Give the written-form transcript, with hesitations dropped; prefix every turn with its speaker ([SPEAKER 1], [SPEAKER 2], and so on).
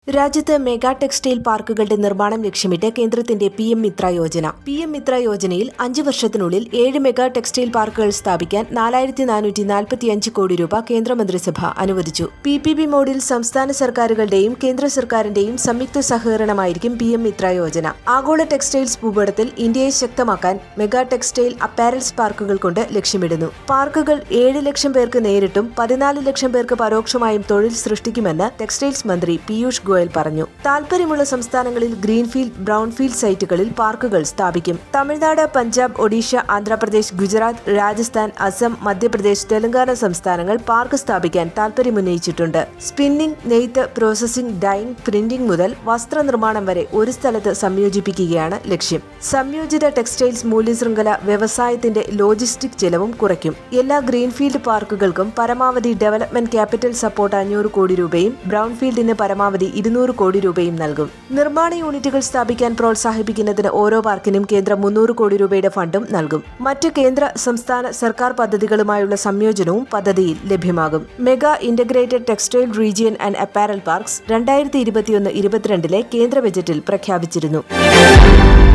[SPEAKER 1] രാജ്യത്ത് mega textile പാർക്കുകളുടെ നിർമ്മാണം ലക്ഷ്യമിട്ട് കേന്ദ്രത്തിന്റെ PM MITRA Yojana. PM MITRA യോജനയിൽ 5 വർഷത്തിനുള്ളിൽ 7 മെഗാ ടെക്സ്റ്റൈൽ പാർക്കുകൾ സ്ഥാപിക്കാൻ 4445 കോടി രൂപ കേന്ദ്രമന്ത്രിസഭ അനുവദിച്ചു. PPP മോഡിൽ സംസ്ഥാന സർക്കാരുകളുടെയും കേന്ദ്ര സർക്കാരിന്റെയും സംയുക്ത സഹകരണമായിരിക്കും PM MITRA യോജന. ആഗോള ടെക്സ്റ്റൈൽസ് ഭൂപടത്തിൽ ഇന്ത്യയെ ശക്തമാക്കാൻ മെഗാ ടെക്സ്റ്റൈൽ അപ്പാരൽസ് പാർക്കുകൾ കൊണ്ട് ലക്ഷ്യമിടുന്നു. പാർക്കുകൾ 7 ലക്ഷം പേർക്ക് നേരിട്ടും 14 ലക്ഷം പേർക്ക് പരോക്ഷമായും തൊഴിൽ സൃഷ്ടിക്കുമെന്ന് ടെക്സ്റ്റൈൽസ് മന്ത്രി പീയൂഷ് ഗോയൽ പറഞ്ഞു. താൽപര്യമുള്ള സംസ്ഥാനങ്ങളിൽ ഗ്രീൻഫീൽഡ്, ബ്രൌൺഫീൽഡ് സൈറ്റുകളിൽ പാർക്കുകൾ സ്ഥാപിക്കും. തമിഴ്നാട്, പഞ്ചാബ്, ഒഡീഷ, ആന്ധ്രാപ്രദേശ്, ഗുജറാത്ത്, രാജസ്ഥാൻ, അസം, മധ്യപ്രദേശ്, തെലങ്കാന സംസ്ഥാനങ്ങൾ പാർക്ക് സ്ഥാപിക്കാൻ താൽപര്യമുന്നയിച്ചിട്ടുണ്ട്. സ്പിന്നിംഗ്, നെയ്ത്ത്, പ്രോസസിംഗ്, ഡൈയിങ്, പ്രിന്റിംഗ് മുതൽ വസ്ത്രനിർമ്മാണം വരെ ഒരു സ്ഥലത്ത് സംയോജിപ്പിക്കുകയാണ് ലക്ഷ്യം. സംയോജിത ടെക്സ്റ്റൈൽസ് മൂല്യശൃംഖല വ്യവസായത്തിന്റെ ലോജിസ്റ്റിക് ചെലവും കുറയ്ക്കും. എല്ലാ ഗ്രീൻഫീൽഡ് പാർക്കുകൾക്കും പരമാവധി ഡെവലപ്മെന്റ് ക്യാപിറ്റൽ സപ്പോർട്ട് 500 കോടി രൂപയും ബ്രൌൺഫീൽഡിന് പരമാവധി 200 കോടി രൂപയും നൽകും. നിർമ്മാണ യൂണിറ്റുകൾ സ്ഥാപിക്കാൻ പ്രോത്സാഹിപ്പിക്കുന്നതിന് ഓരോ പാർക്കിനും കേന്ദ്രം 300 കോടി രൂപയുടെ ഫണ്ടും നൽകും. മറ്റ് കേന്ദ്ര, സംസ്ഥാന, സർക്കാർ പദ്ധതികളുമായുള്ള സംയോജനവും പദ്ധതിയിൽ ലഭ്യമാകും. Mega integrated textile region and apparel parks 2021-22 കേന്ദ്ര ബജറ്റിൽ പ്രഖ്യാപിച്ചിരുന്നു.